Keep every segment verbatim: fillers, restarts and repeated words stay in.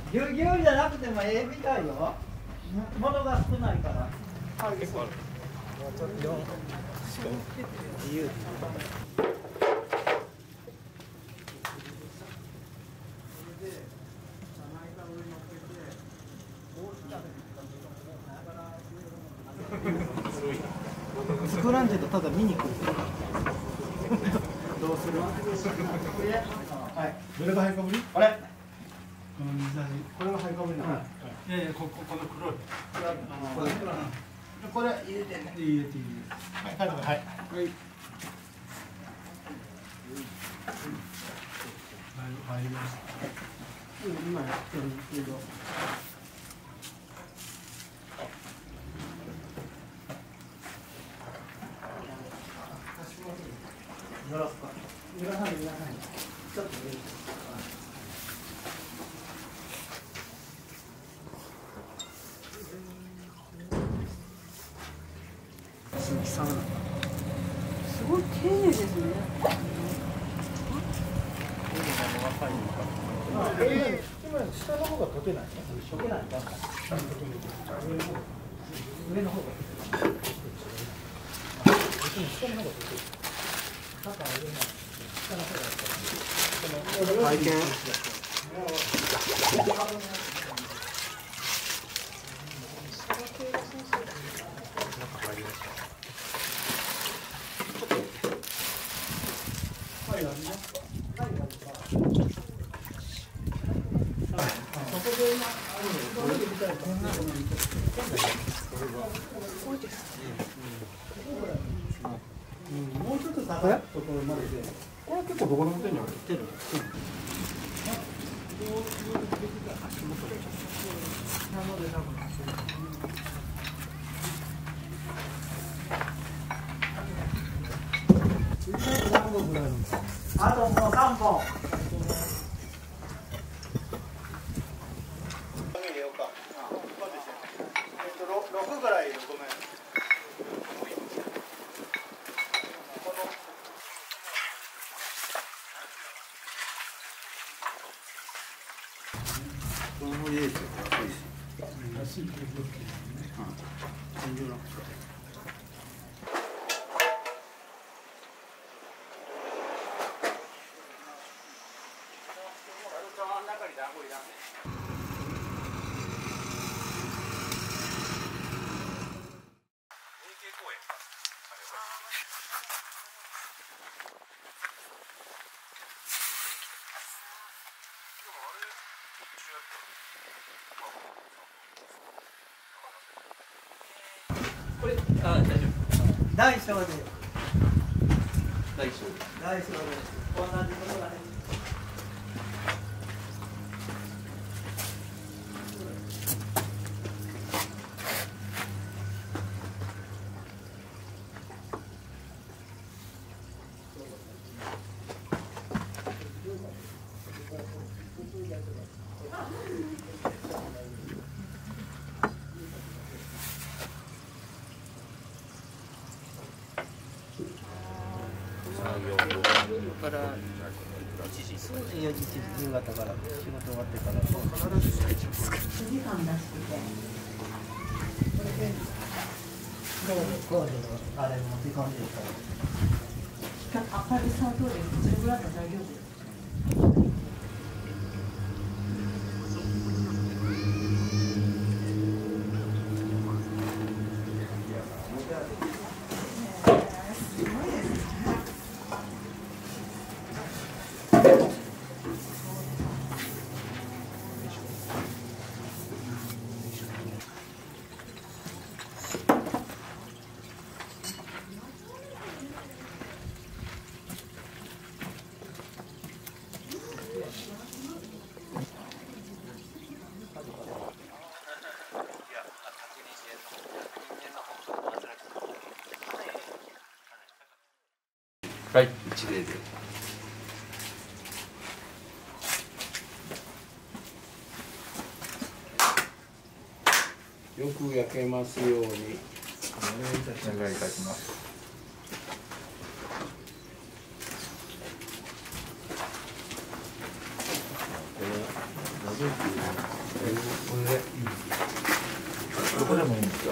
ぎゅうぎゅうじゃなくてもええみたいよ。ものが少ないから。結構ある。ちょっと自由。スクランジェとただ見に来る。どうする？はい。どれがハイカブリ？あれ？この水味。これがハイカブリなの？いやいや、こここの黒い。これ入れてね。入れて入れて。はい、はい。はい。入りました。今やってるけど。濡らすか。濡らさない、濡らさない。ちょっと入れて。鈴木さん。すごい丁寧ですね。ええ、今下の方が溶けないの？溶けないんだ。上の方が。下の方が溶ける。拝見。もうちょっと高いところまでで、これ結構どこの手にある？手の。あともうさんぼん。ろくぐらいいる、ごめん。この森ですよ、安いし。安いけど、天井楽勝。これ、あ、大丈夫。大小で。大小。大小です。同じことがね。からよじ夕方から仕事終わってから必ず最長ですか。時間出してて。これで工事のあれ持って込んでるから。明るさはどうですか。それぐらいの大丈夫ですか。 はい、一例で。 よく焼けますようにお願いいたします。 これ、ラジオっていうこでもいいんですか。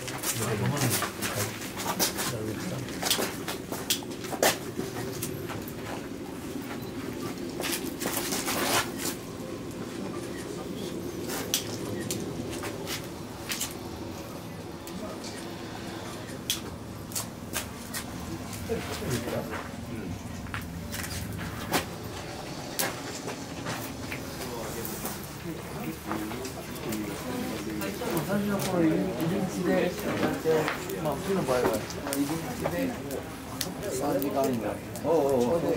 最初のこの入り口でやって、まあ普通の場合は入り口でさんじかんぐらい。おうおうおう。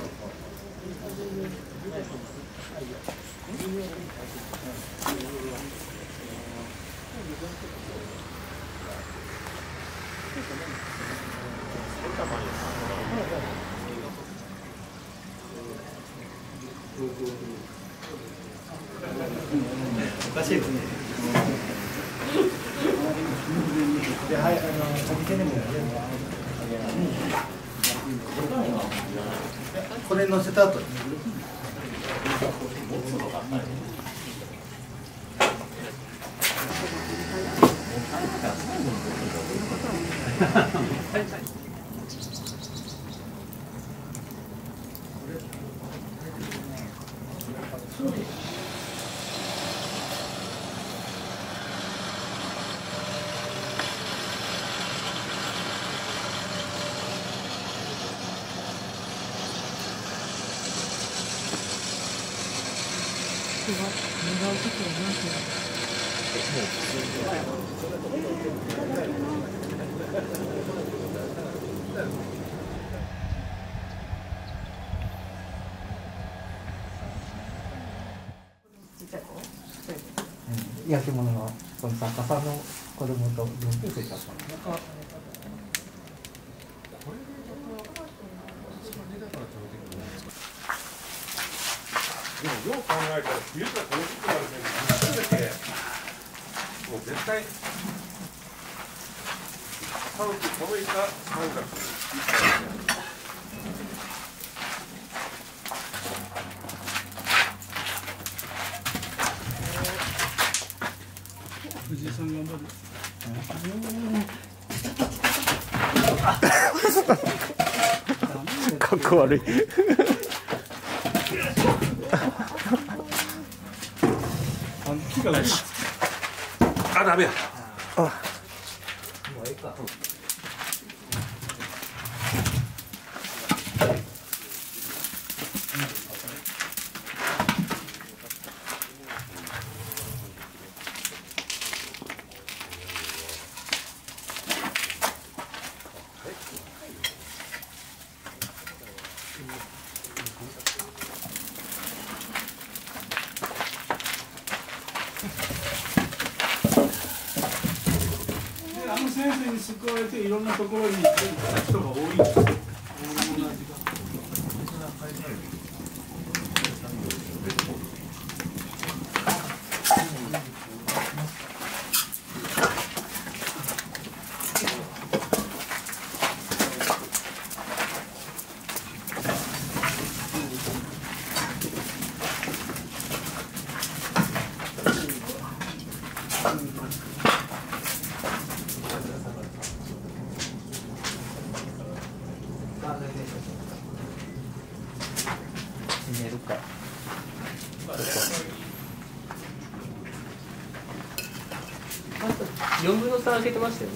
おかしいですね。で、はい、あの、お店でも。これ乗せた後に。焼き物のその作家さんの子供と同級生だったの。 でもよう考えたら冬からこの時期まで全てもう絶対寒く寒いかさんがついったら藤井さん頑張る。 かっこ悪い。 木がない。 あ、ダメや。 あ、 もういいか。 あの先生に救われていろんなところに行った人が多いんですよ。 寝るか。四分の三開けてましたよね。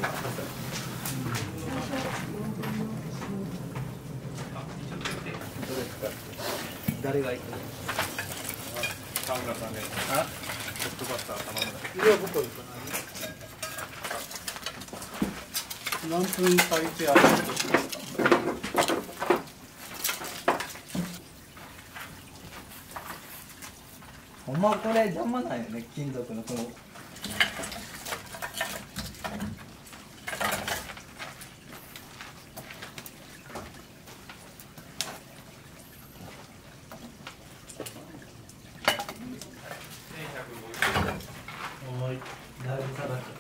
誰が行くの？ 田村さんね。あ？トップバッター玉村。 いや、僕は行かない。何分足りてあるとしますか。 ほんまこれ邪魔なんよね、金属のこの。はい、だいぶ下がっちゃう。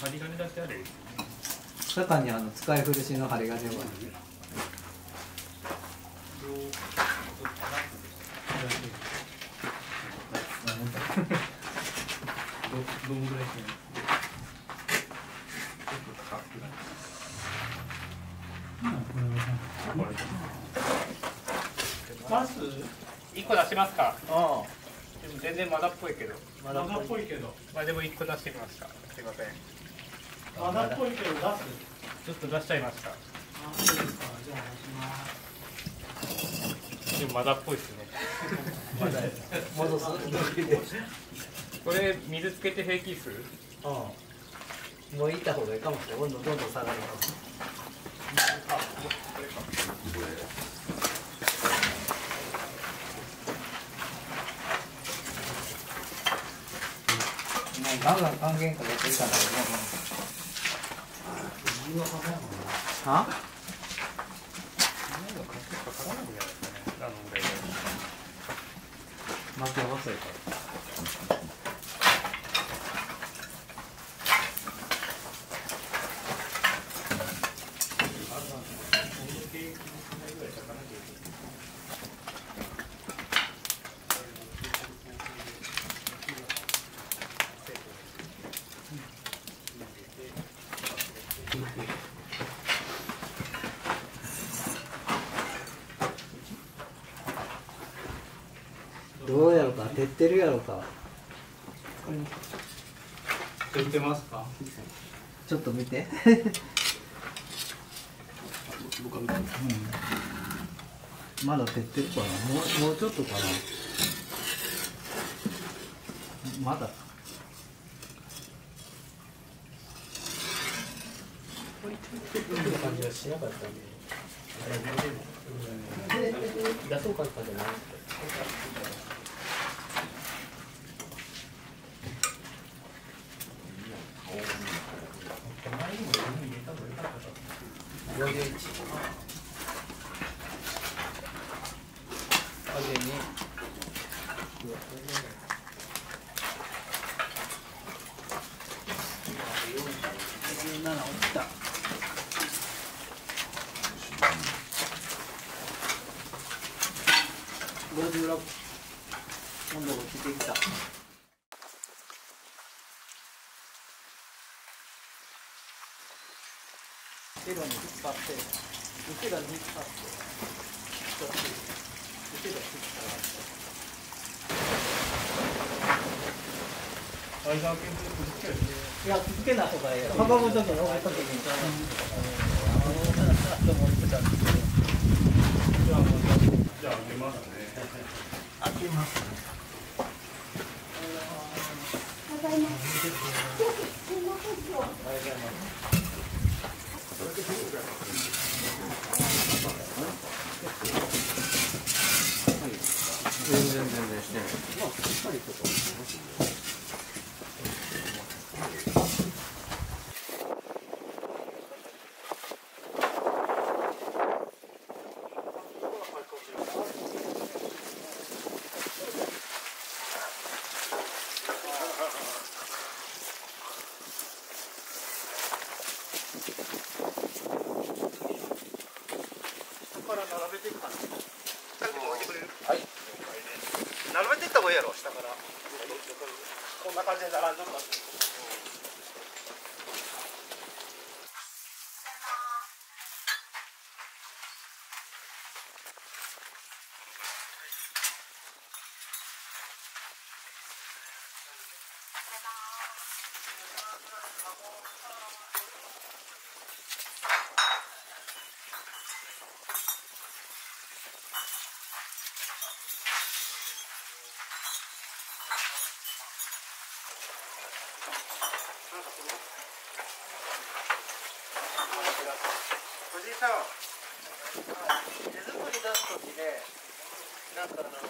針金だってあれ。 中にあの使い古しの針金が。どんぐらいしてる？ マス一個出しますか。 ああ。 でも全然まだっぽいけど。 まだっぽいけどまあでも一個出してみました。すいません。 まだっぽいけど出す。 ちょっと出しちゃいました。 あ、そうですか。じゃあ出します。 でもまだっぽいですね。 まだ戻す？ これ水つけて平気数？ うん。もう行った方がいいかもしれない。温度どんどん下がるから。ガンガン還元かけていかないと。は？巻き細いから。どうやろか、照ってるやろか。 照ってますか？ ちょっと見て。うん、まだ照ってるかな。もう、もうちょっとかな。まだ。こんな感じはしなかったんで。出そうかったじゃない。ごじゅういち。あげに。じゅうなな落ちた。ごじゅうろく。温度が落ちてきた。後ろに引っ張って、後ろに引っ張って、後ろに引っ張って。間開けてくっつける？いや、くっつけない方がいい。運ぶときに、置くときに、あの、と思ってたんですけど。 じゃあ、じゃあ開けますね。 開けますね。おはようございます。全然全然してない。まあ、しっかりとか。から並べていくかな。はい。並べていった方がいいやろ、下から。こんな感じで並んでるか。藤井さん、手作り出すときで、なんかあの。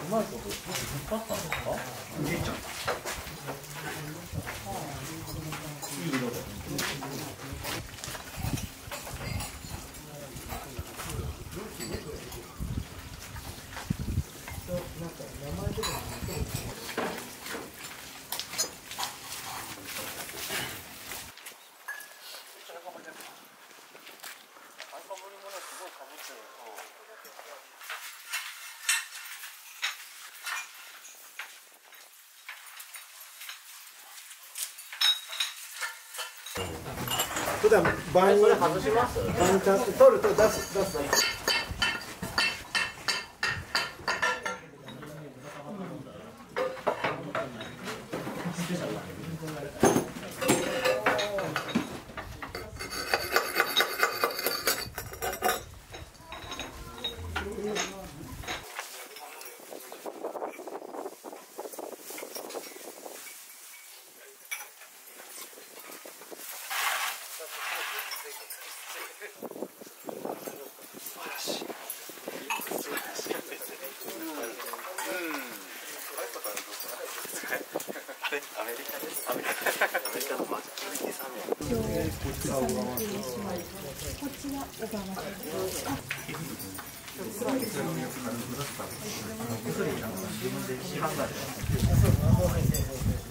まいこと引っ張ったんですか？いいちゃん。いい色だ。なんか名前とかも普段バンに外します。バンに取ると出す出す。 アメリカです。アメリカのまずきゅうじさんねん。こっちは小川です。あ、